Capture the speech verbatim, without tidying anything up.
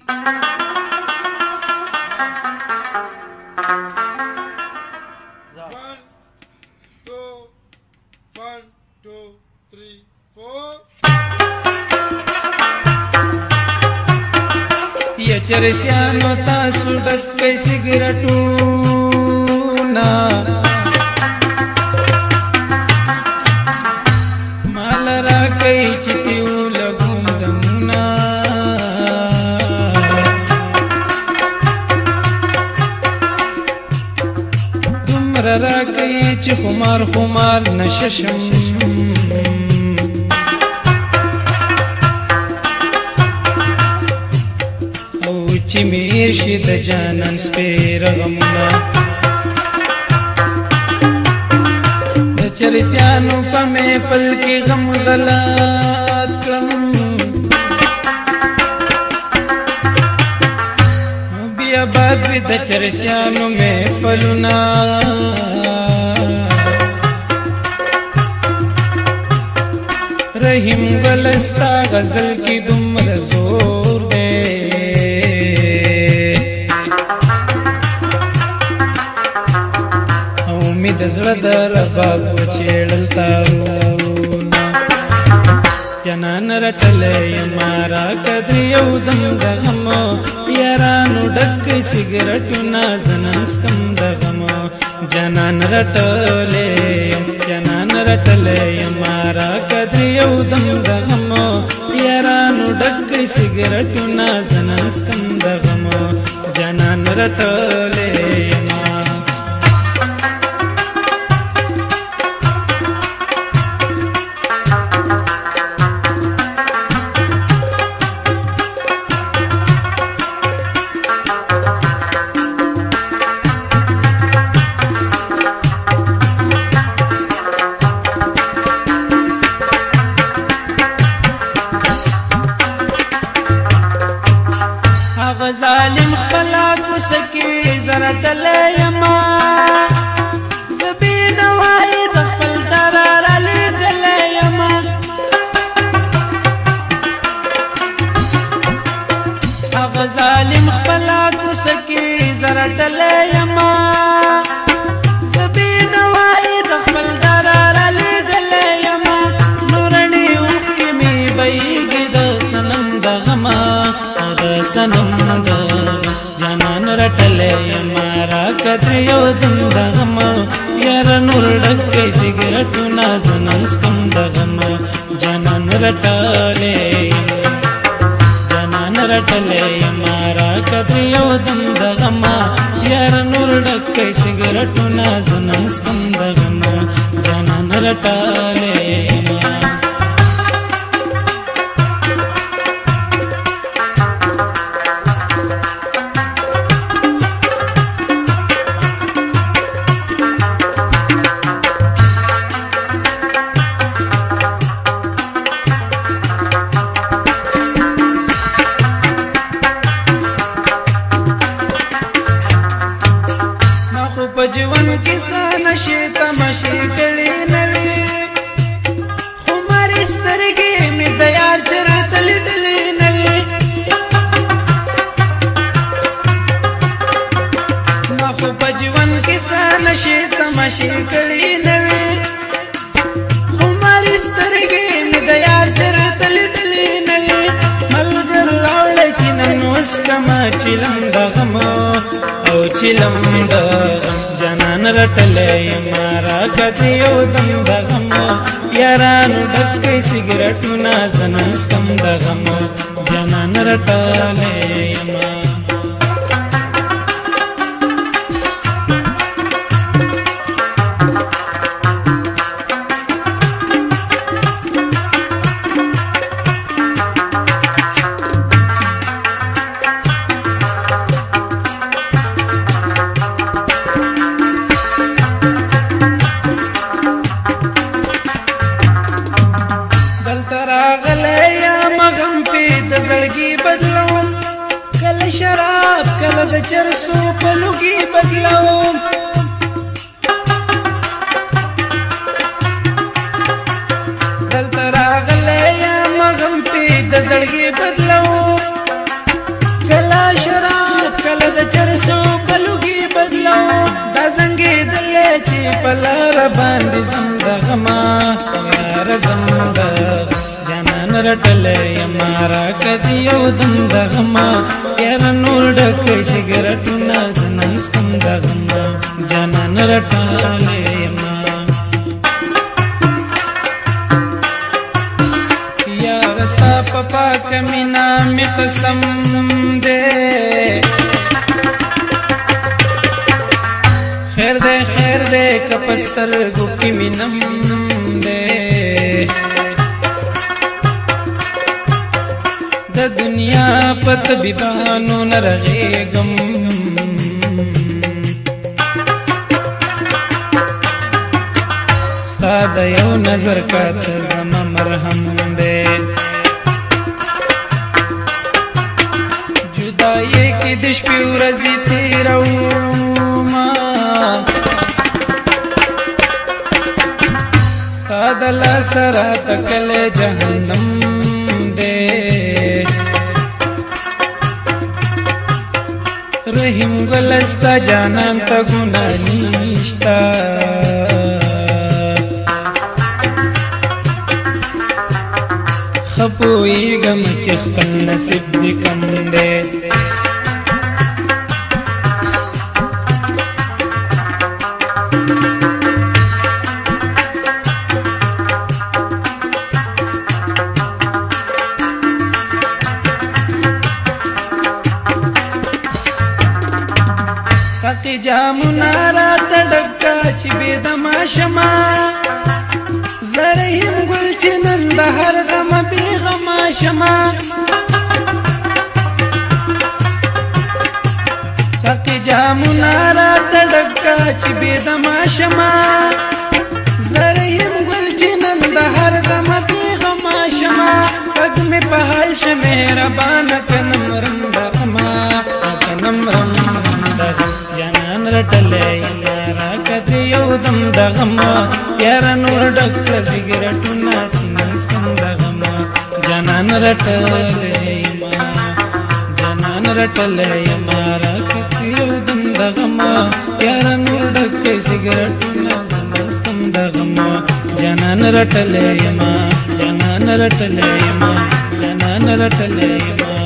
یا چرسیانو تاسو ډک کئ سګرټونه مال راکئ چې تیو لګوم دمونه دومره راکئ چې خمار خمار نشه شم چې میر شي د جانان سپېر غمونه د چرسیانو په محفل کې غم غلط کړم بیا باد وي د چرسیانو محفلونه رحیم ګلستا غزل کې دومره زور دی د زړه د رباب وچېړل تارونه جانان رټلی یما راکه د یو دم د غم یارانو ډک سګرټونه زه نن څکم د غم جانان رټلی یم جانان رټلی یما راکه د یو دم د غم یارانو ډک سګرټونه زه نن څکم د غم جانان رټلی یما ظالم خپلا کوڅه کې زه رټلی یما زه بېنوایي د خپل درار لېږلی یما هغه ظالم خپلا کوڅه کې زه رټلی یما زه بېنوایي د خپل درار لېږلی یما نورنې اوښکې مې بهیږي د صنم د غمه سنم د جانان رټلی یما راکه د یو دم د غم یاره نور ډک کئ سګرټونه زه نن څکم د غم جانان رټلی جانان رټلی یما راکه د یو دم د غم یاره نور ډک کئ سګرټونه زه نن څکم د غم جانان رټلی یما په ژوند کې څه نشې تماشې کړې نه وې خو مارې سترګې مې د یار چېرته لیدلې نه وې ما خو په ژوند کې څه نشې تماشې کړې نه وې خو مارې سترګې مې د یار چېرته لیدلې نه وې ملګرو راوړی چې نن اوس کمه چیلم د غم او چیلم د غم جانان رټلی یما راکه د یو دم د غم یارانو ډک کئ سګرټونه زه نن څکم د غم جانان رټلی یما شراب کله د چرسو په لوګي بدلوم دلته راغلی یم غم پې د زړګي بدلوم پلار باندې زم د غما یار زم د جانان رټلې یما راکد یو دم د غما یار نور ډکې سیګریټونه زنن سکم د غما جانان رټلې یما یار ستا په پاک مینا می قسم دې خیر دے خیر دے کپستر گو کی مینم دے د دنیا پت بیبانو نرغیگم ستا د یو نظر کا تزم مرهم دے جدائی کی دش پی ورزی تیرو دل سرا تکل جہنم دے رحم گلستا جانان تا گناہ نیشتا خپوئی گم چخپل نصیب دی کم دے ساقی جامونا رات ڈکا چی بیدما شما زرہیم گل چی نند ہر غم بی غما شما ساقی جامونا رات ڈکا چی بیدما شما زرہیم گل چی نند ہر غم بی غما شما پگ میں پہل شمیرہ بانک نمرم دا غما کنم رم دا جانان رټلې یارا کدی یو دم د غما یار نور ډک سیګریټونه تنس کم د غما جانان رټلې ما جانان رټلې یارا کدی یو دم د غما یار نور ډک سیګریټونه تنس کم د غما جانان رټلې ما جانان رټلې ما جانان رټلې ما